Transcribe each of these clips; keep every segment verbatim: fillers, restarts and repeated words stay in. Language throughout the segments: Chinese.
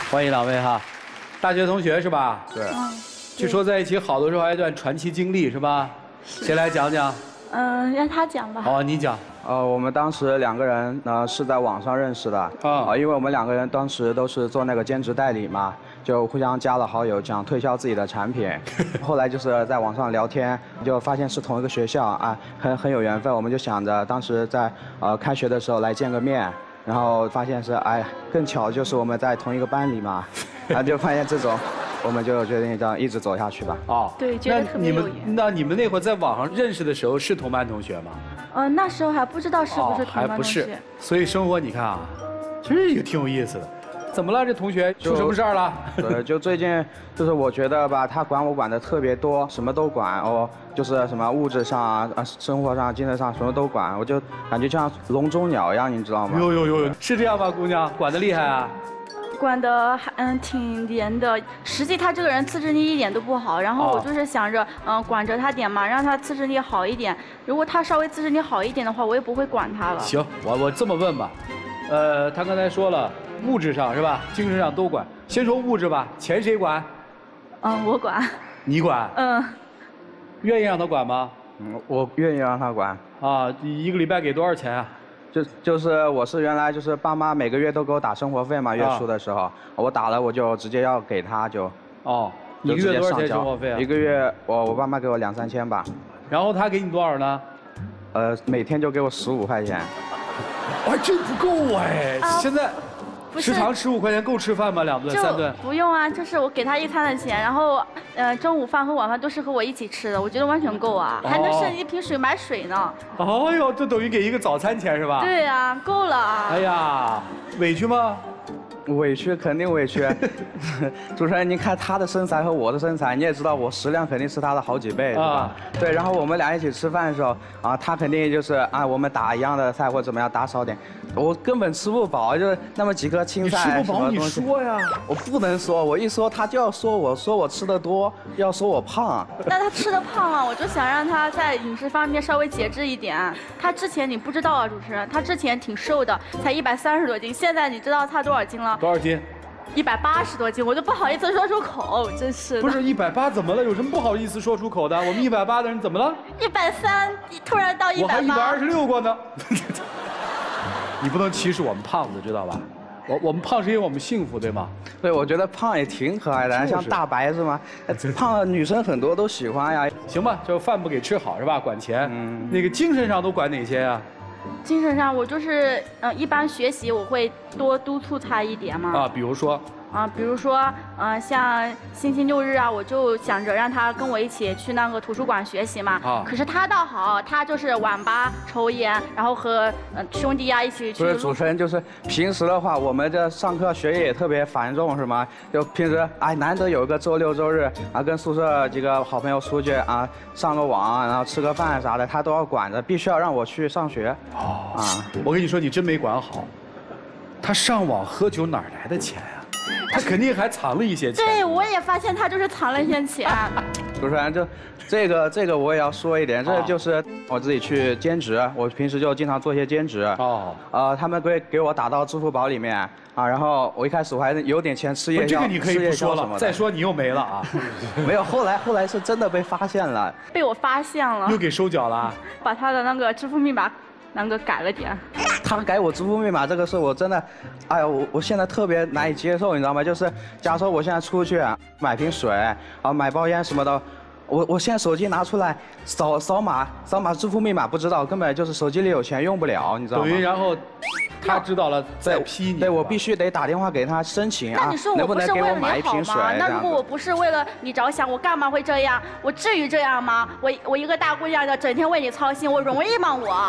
欢迎两位哈，大学同学是吧？ 对。 据说在一起好的时候还有一段传奇经历是吧？谁来讲讲？ 嗯，让他讲吧。 好，你讲。 呃，我们当时两个人呢是在网上认识的啊，因为我们两个人当时都是做那个兼职代理嘛，就互相加了好友，想推销自己的产品。后来就是在网上聊天，就发现是同一个学校啊，很很有缘分。我们就想着当时在呃开学的时候来见个面，然后发现是哎，更巧就是我们在同一个班里嘛，然后就发现这种。我们就决定这样一直走下去吧。 哦， 对，觉得特别有缘。 那你们那会儿在网上认识的时候是同班同学吗？ 呃，那时候还不知道是不是同班同学。 还不是。所以生活你看啊，其实也挺有意思的。怎么了？这同学出什么事儿了？ 对，就最近就是我觉得吧，他管我管的特别多，什么都管哦，就是什么物质上啊、生活上、精神上什么都管，我就感觉像笼中鸟一样，你知道吗？ 呦呦呦呦，是这样吗，姑娘？管得厉害啊？ 管得还嗯挺严的，实际他这个人自制力一点都不好，然后我就是想着嗯管着他点嘛，让他自制力好一点。如果他稍微自制力好一点的话，我也不会管他了。 行，我我这么问吧，呃，他刚才说了物质上是吧，精神上都管。先说物质吧，钱谁管？ 嗯，我管。 你管？ 嗯。 愿意让他管吗？ 嗯，我愿意让他管。 啊，一个礼拜给多少钱啊？ 就就是我是原来就是爸妈每个月都给我打生活费嘛，月初的时候，啊、我打了我就直接要给他就。 哦，一个月多少钱生活费啊？ 一个月我我爸妈给我两三千吧。 然后他给你多少呢？ 呃，每天就给我十五块钱。 哇，这不够哎！ 啊、 现在食堂十五块钱够吃饭吗？两顿三顿？ 不用啊，就是我给他一餐的钱，然后呃中午饭和晚饭都是和我一起吃的，我觉得完全够啊，哦、还能剩一瓶水买水呢。 哦呦，这等于给一个早餐钱是吧？ 对啊，够了啊。 哎呀，委屈吗？ 委屈肯定委屈。主持人，您看他的身材和我的身材，你也知道我食量肯定是他的好几倍，是吧？啊、对，然后我们俩一起吃饭的时候啊，他肯定就是啊，我们打一样的菜或者怎么样打少点，我根本吃不饱，就是那么几颗青菜。 你吃不饱，你说呀？ 我不能说，我一说他就要说我说我吃的多，要说我胖。 那他吃的胖了，我就想让他在饮食方面稍微节制一点。他之前你不知道啊，主持人，他之前挺瘦的，才一百三十多斤，现在你知道他多少斤了？ 多少斤？ 一百八十多斤，我都不好意思说出口，真是的。 不是一百八怎么了？有什么不好意思说出口的？我们一百八的人怎么了？ 一百三，突然到一百八。 我还一百二十六过呢。你不能歧视我们胖子，知道吧？我我们胖是因为我们幸福，对吗？ 对，我觉得胖也挺可爱的，就是、像大白是吗？胖的女生很多都喜欢呀。 行吧，就饭不给吃好是吧？管钱。嗯。那个精神上都管哪些呀？ 精神上，我就是嗯、呃，一般学习我会多督促他一点嘛。 啊，比如说。 啊，比如说，嗯、呃，像星期六日啊，我就想着让他跟我一起去那个图书馆学习嘛。啊。可是他倒好，他就是晚八抽烟，然后和呃兄弟呀、啊、一起去。 不是主持人，就是平时的话，我们这上课学业也特别繁重，是吗？就平时哎，难得有一个周六周日啊，跟宿舍几个好朋友出去啊，上个网，然后吃个饭啥的，他都要管着，必须要让我去上学。 哦。啊，我跟你说，你真没管好。他上网喝酒哪来的钱呀？他肯定还藏了一些钱。 对，我也发现他就是藏了一些钱。 主持人，就这个这个我也要说一点，这就是我自己去兼职，我平时就经常做一些兼职。哦。呃，他们会给我打到支付宝里面啊，然后我一开始我还有点钱吃夜宵， 这个你可以不说了，再说你又没了啊。 没有，后来后来是真的被发现了。 被我发现了。 又给收缴了。 把他的那个支付密码。那个改了点， 他改我支付密码这个事我真的，哎呀，我我现在特别难以接受，你知道吗？就是假如说我现在出去买瓶水啊，买包烟什么的，我我现在手机拿出来扫扫码，扫码支付密码不知道，根本就是手机里有钱用不了，你知道吗？ 等于然后他知道了再批你。 对，我必须得打电话给他申请啊。 那你说我不是为了你好吗？那如果我不是为了你着想，我干嘛会这样？我至于这样吗？我我一个大姑娘的，整天为你操心，我容易吗我？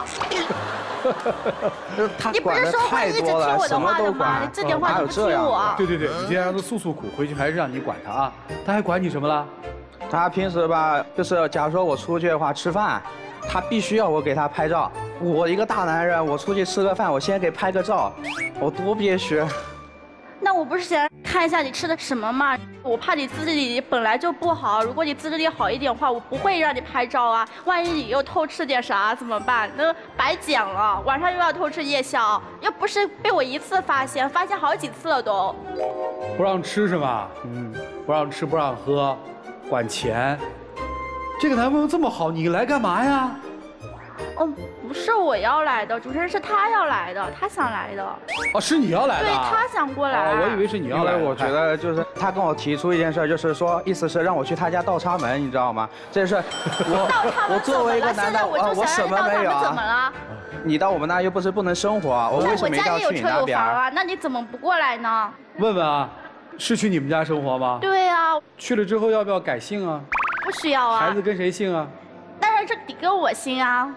你不是说会一直听我的话的吗？你这点话都不听我。 对对对，你今天让他诉诉苦，回去还是让你管他啊。他还管你什么了？ 他平时吧，就是假如说我出去的话吃饭，他必须要我给他拍照。我一个大男人，我出去吃个饭，我先给拍个照，我多憋屈。 那我不是想看看一下你吃的什么嘛。我怕你自制力本来就不好，如果你自制力好一点的话，我不会让你拍照啊。万一你又偷吃点啥怎么办？那白捡了，晚上又要偷吃夜宵，又不是被我一次发现，发现好几次了都。 不让吃是吧？嗯，不让吃不让喝，管钱。这个男朋友这么好，你来干嘛呀？ 哦，不是我要来的，主持人是他要来的，他想来的。 哦，是你要来的？ 对，他想过来。 哦，我以为是你要来。 因为我觉得就是他跟我提出一件事，就是说意思是让我去他家倒插门，你知道吗？这是我倒插门我作为一个男的， 我我什么没有啊？ 怎么了？ 你到我们那又不是不能生活啊，我为什么一定要去你那边？ 我家也有车有房啊，那你怎么不过来呢？ 问问啊，是去你们家生活吗？ 对啊。 去了之后要不要改姓啊？ 不需要啊。 孩子跟谁姓啊？ 当然是得跟我姓啊。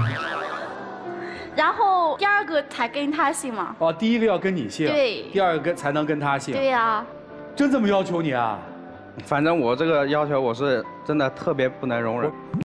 然后第二个才跟他姓嘛。 哦，第一个要跟你姓， 对。 第二个才能跟他姓。 对呀。 真这么要求你啊？ 反正我这个要求我是真的特别不能容忍。